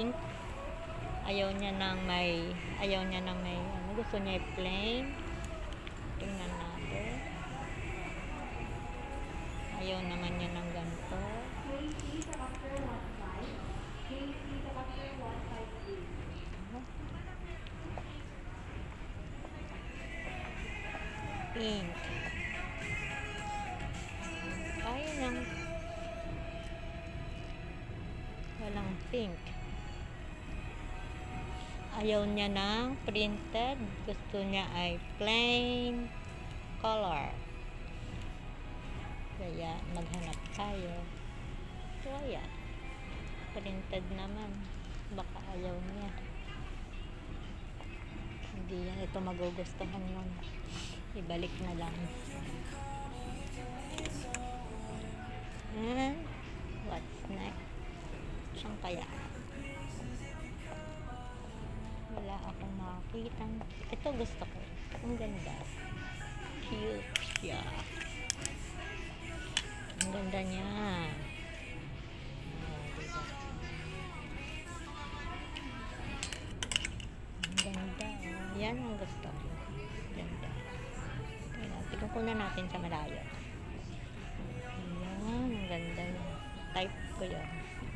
pink. Ayaw niya ng may ano, gusto niya plain. Tingnan natin. Ayaw naman niya ng ganito. Pink. Ayaw ng walang pink. Ayaw niya ng printed. Gusto niya ay plain color. Kaya maghanap tayo. So, ayan. Printed naman. Baka ayaw niya. Hindi yan ito magugustuhan nun. Ibalik na lang. And what's next? Saan kaya? Wala akong makakita. Ito gusto ko. Ang ganda. Cute siya. Ang ganda niya. Oh, diba? Ang ganda. Oh. Yan ang gusto ko. Ganda. Tignan ko na natin sa malayo. Ayan. Ang ganda niya. Type ko yun.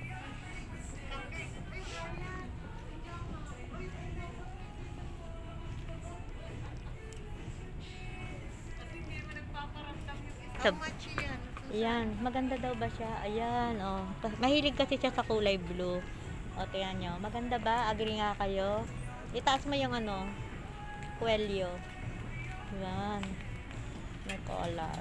Ayan, maganda daw ba siya? Ayan, oh. Mahilig kasi siya sa kulay blue. O, tingnan nyo. Maganda ba? Agree nga kayo? Itaas mo yung ano, kwelyo. Ayan. May collar.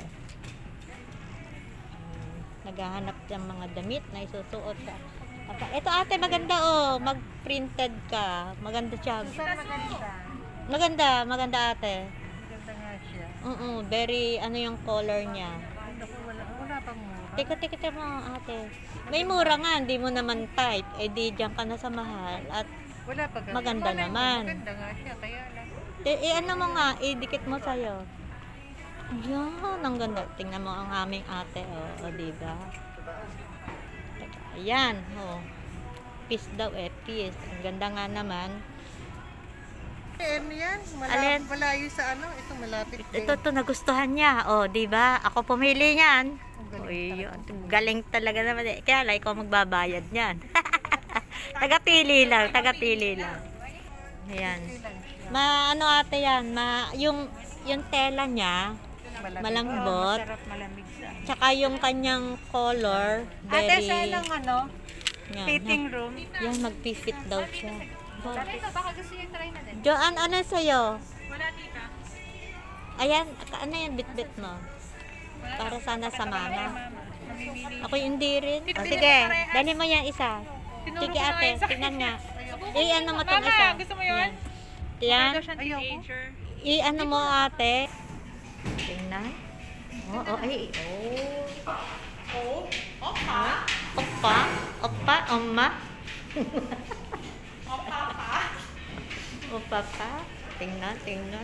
Naghahanap ng mga damit na isusuot sa. Ito ate, maganda oh. Mag-printed ka. Maganda siya. Maganda ate. Maganda nga siya. Very, ano yung color niya. Wala pang mura. Teka mo ate. May mura nga, hindi mo naman type. Eh di dyan ka na sa mahal. At Wala pa maganda naman. Maganda nga siya, kaya lang. Ano mo nga, idikit mo sa'yo. Yan, ang ganda. Tingnan mo ang aming ate. O diba? Teka, ayan. O. Peace daw eh, peace. Ang ganda nga naman. Ano yan? Alin? Malayo sa ano? Ito malapit. Ito nagustuhan niya. O, diba? Ako pumili niyan. Uy, galing talaga naman eh. Kaya like ko magbabayad niyan. Tagapili lang. Ayan. Ano ate yan? Yung tela niya, malambot. Masarap malamig sa. Tsaka yung kanyang color, very... Ate, saan ang ano? Yan, Fitting room? Yan, mag-fit daw siya. Ito, baka gusto niyo try na din. Joan, ano sa'yo? Wala tita. Ayan, ano yan, bit-bit mo? Para sana sa mama. Ako hindi rin. O, sige, dali mo yan isa. Sige ate, tingnan nga. Ano mo itong isa. Gusto mo yun? Yan. Teenager. Ano mo ate. Tingnan. Ay. Opa, oma. Opa pa. Tingnan.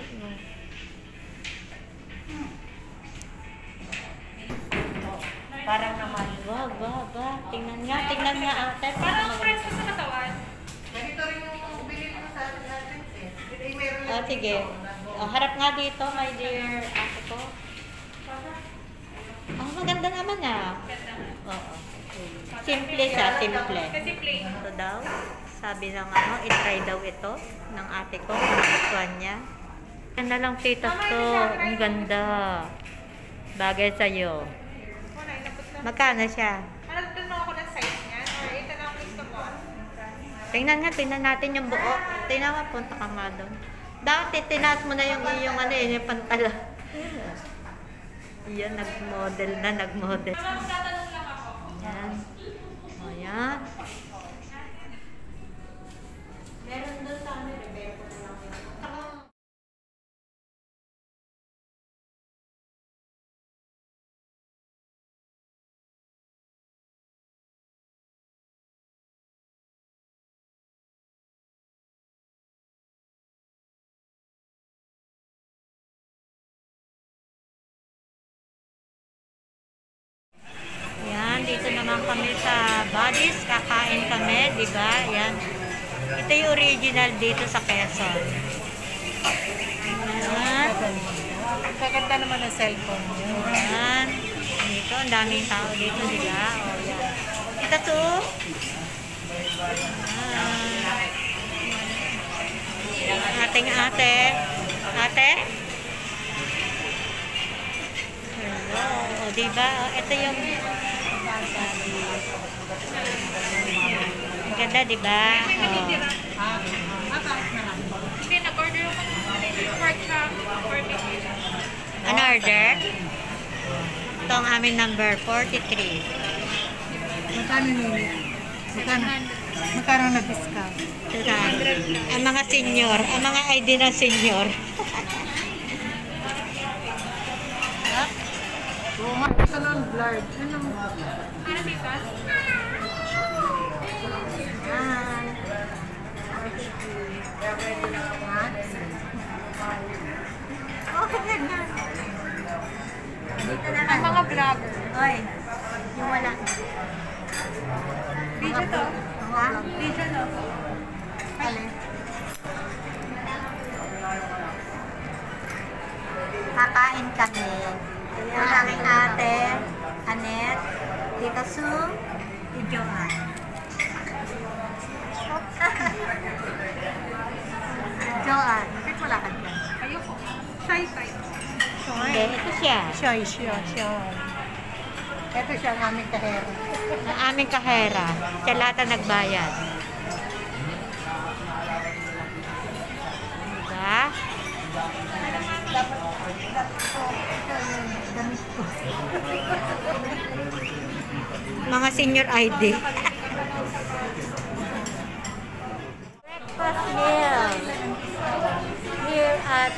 Parang naman. Ba. Tingnan nga ate. Parang friends ko sa katawan. Ganito rin yung bilhin ko sa atin natin. Meron lang. Sige. Harap nga dito, my dear ate ko. Maganda naman ah. Oo. Simple siya, simple. Kasi plain. Ito daw, sabi ng ano, itry daw ito ng ate ko, kung nagustuhan niya. Ganda lang tita to, ang ganda. Bagay sa'yo. Magkano siya? Tanong ako ng size niyan or ito na ang gusto mo? Tingnan natin yung buo. Tingnan mo, punta ka nga doon. Dati, tinaas mo na yung yung pantalon. Yan, nag-model. Magtatanong lang ako. Yan. Ayan. Meron doon sa amin, repair ko na lang yun. Yan, dito naman kami sa Buddies. Kakain kami. dami, di ba? Ayan. Ito yung original dito sa Quezon. Ayan. Kaganda naman ang cellphone mo. Ayan. Dito, ang daming tao dito nila. O, yan. Ito to. Ang ating ate. Ate? Hello. O, diba? O, ito yung ang ganda, diba? O. Hindi, nag-order ako ng pork chop or beef. Ano order? Ito ang aming number 43. Magkano nini? Magkano na-discount? Ang mga senior, ang mga ID ng senior. Ito lang blurred. Anong? Ano dito? Ang mga vlogger. Oy, yung wala. Video to. Ha? Video to. Alin? Kakain kami. Ang aking ate, Anet, Tita Sue, si Joanne. Joanne, bakit wala ka dyan? Ayoko. Shy type. Hindi, ito siya. Siya. Ito siya ang aming kahera. Ang aming kahera. Siya lahat ang nagbayad. Diba? Mga senior ID. Breakfast meal. Here at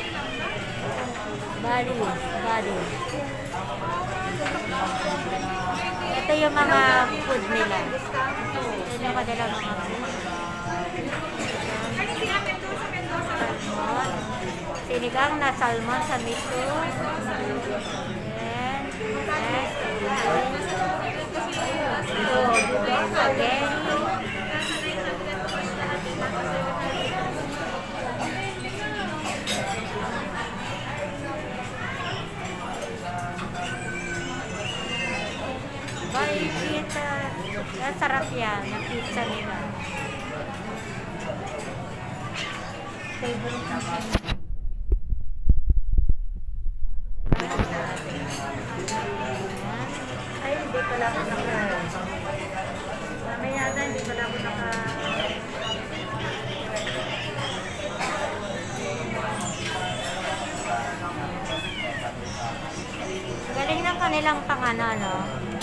Bali. Ito yung mga food nila. Ito yung kadala mga food. Salmon. Sinigang na salmon sa mito. Then, next. Spaghetti. Bye, pizza. Sarap yan. Ang pizza nila. Favorite natin. Ay, hindi pala ako naka... Mamaya na, hindi pala ako naka... Galing ng kanilang pangano, no?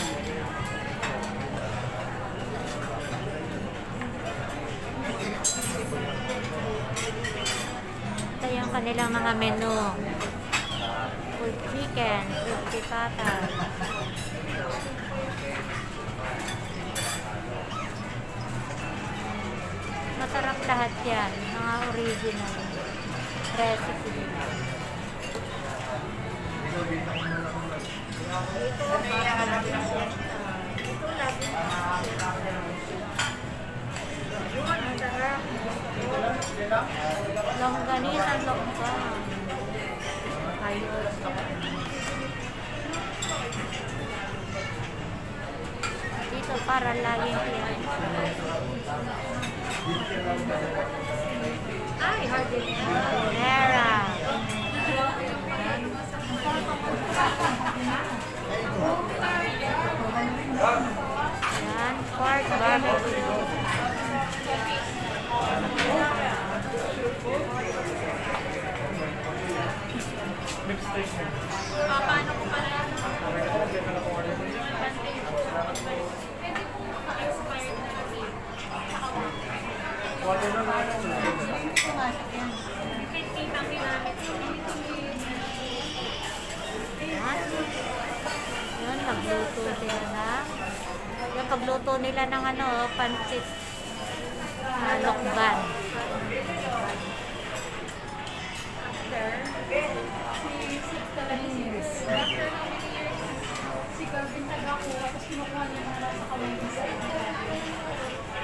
Ito yung kanilang mga menu. Full chicken, crispy pata. Masarap lahat yan. Mga original recipe nila. Longganisa, longga. Ayos. Dito para laging yan. Ay, hardinera. Yan, pork barbecue. Paano ko pala? Yun, nagluto sila na. Yung pagluto nila ng ano, pansit lokban.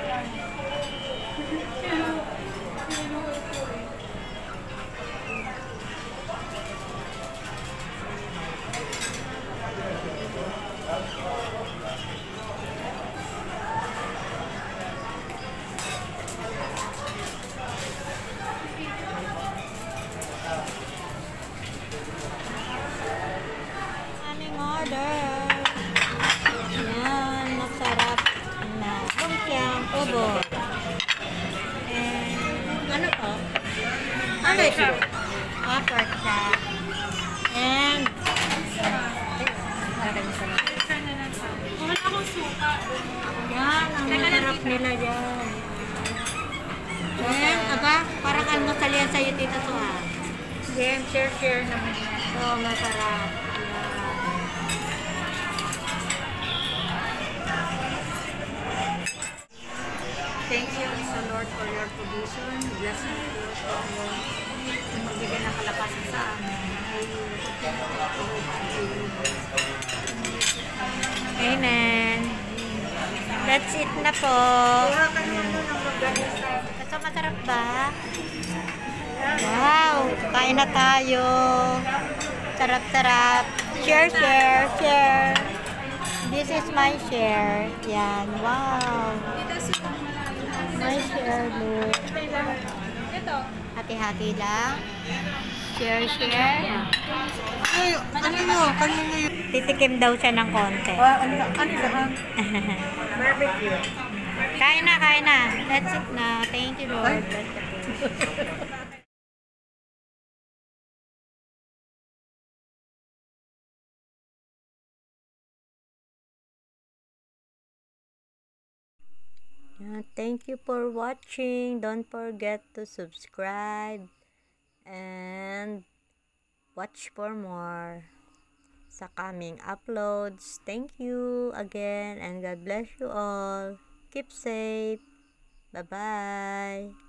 Aming order. Yan, masarap na lumpiang ubo. And, ano to? Ano ito? Pork chop. And, Wala akong suka. yan, ang masarap nila dyan. And, aba, parang almusal yan sa'yo, Tita Suha. Game, share naman. So, masarap. Yan. Thank you, Mr. Lord, for your provision. Bless me po sa Lord. Magbigay ng kalakasan sa amin. Amen. That's it na po. Kuha ka naman doon ng magganisa. So, masarap ba? Wow! Kain na tayo. Sarap-sarap. Share, share, share. This is my share. Yan. Wow. My share, look. Ito. Hati-hati lang. Share, share. Ano mo? Kanina yun. Titikim daw siya ng konti. Ano lang? Barbecue. Kain na, kain na. That's it na. Thank you, Lord. That's it. Yeah, thank you for watching. Don't forget to subscribe and watch for more sa coming uploads. Thank you again and God bless you all. Keep safe. Bye-bye.